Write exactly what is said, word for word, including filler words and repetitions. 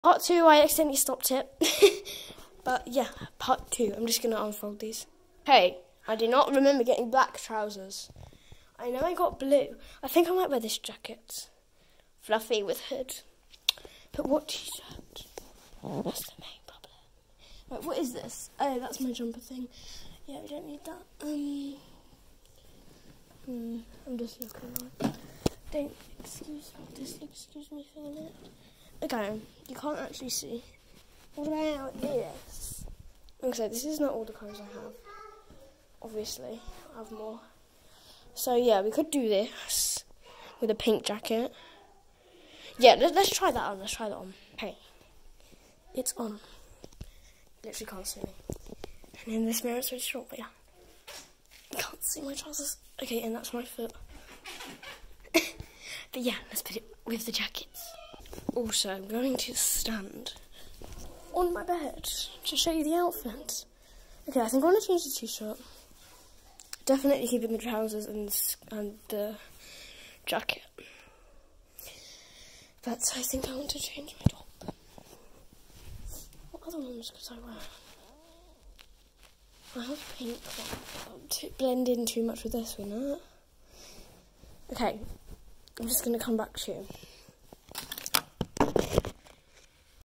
Part two, I accidentally stopped it. But yeah, part two. I'm just going to unfold these. Hey, I do not remember getting black trousers. I know I got blue. I think I might wear this jacket. Fluffy with hood. But what t-shirt? That's the main problem. Right, what is this? Oh, that's my jumper thing. Yeah, we don't need that. Um, hmm, I'm just looking like. Don't excuse me. Just excuse me for a minute. Okay, you can't actually see. What about this? Okay, this is not all the colours I have. Obviously, I have more. So yeah, we could do this with a pink jacket. Yeah, let, let's try that on. Let's try that on. Hey, it's on. Literally can't see me. And in this mirror, it's really short, but yeah, you can't see my trousers. Okay, and that's my foot. But yeah, let's put it with the jackets. Also, I'm going to stand on my bed to show you the outfit. Okay, I think I want to change the t-shirt. Definitely keeping the trousers and, and the jacket. But I think I want to change my top. What other ones could I wear? I have a pink one. To blend in too much with this one, huh? Okay, I'm just going to come back to you.